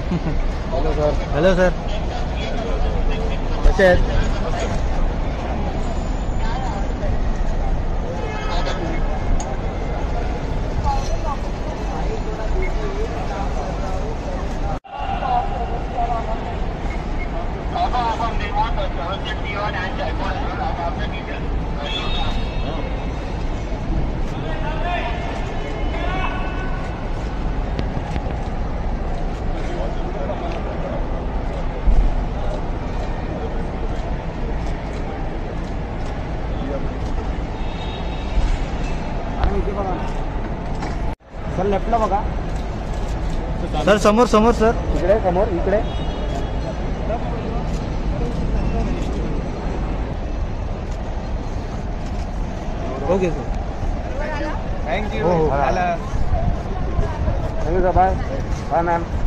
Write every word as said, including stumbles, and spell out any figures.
Hello sir. Hello sir, कसे आहेत? Sir लेफ्टला बघा. सर समोर समोर सर. इकडे समोर इकडे. Okay sir. थँक्यू. हो हो. Thank you sir. Bye bye ma'am.